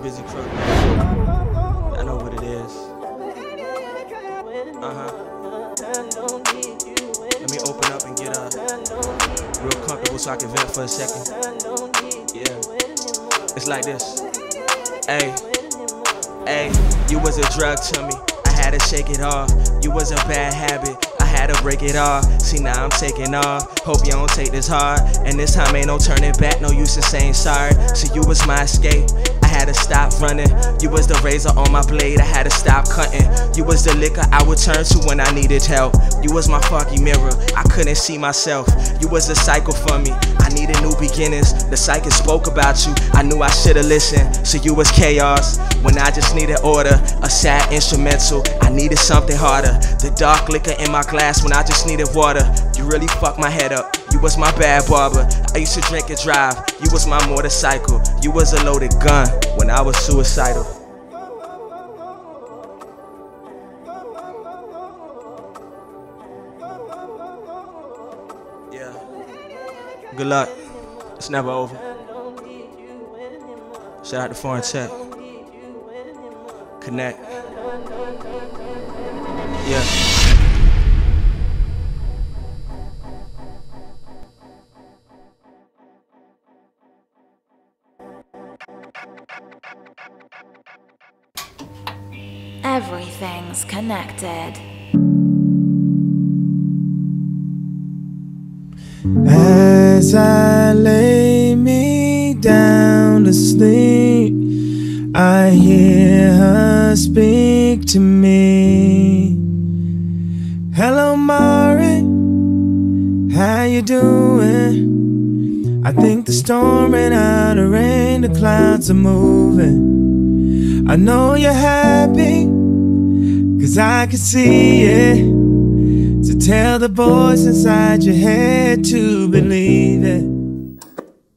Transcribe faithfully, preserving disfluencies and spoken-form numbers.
Bizzy Crook, man. I know what it is. Uh-huh. Let me open up and get uh, real comfortable so I can vent for a second. Yeah. It's like this. Hey, hey, you was a drug to me. I had to shake it off. You was a bad habit. I had to break it off. See, now I'm taking off. Hope you don't take this hard. And this time ain't no turning back. No use in saying sorry. So you was my escape. I had to stop running. You was the razor on my blade. I had to stop cutting. You was the liquor I would turn to when I needed help. You was my foggy mirror. I couldn't see myself. You was the cycle for me. I needed new beginnings. The psychic spoke about you. I knew I should've listened. So you was chaos when I just needed order. A sad instrumental. I needed something harder. The dark liquor in my glass when I just needed water. You really fucked my head up. You was my bad barber. I used to drink and drive. You was my motorcycle. You was a loaded gun when I was suicidal. Yeah. Good luck. It's never over. Shout out to Foreign Tech. Kuhnekt. Yeah. Everything's connected. As I lay me down to sleep, I hear her speak to me. Hello, Mari, how you doing? I think the storm ran out of rain, the clouds are moving. I know you're happy, 'cause I can see it. So tell the voice inside your head to believe it.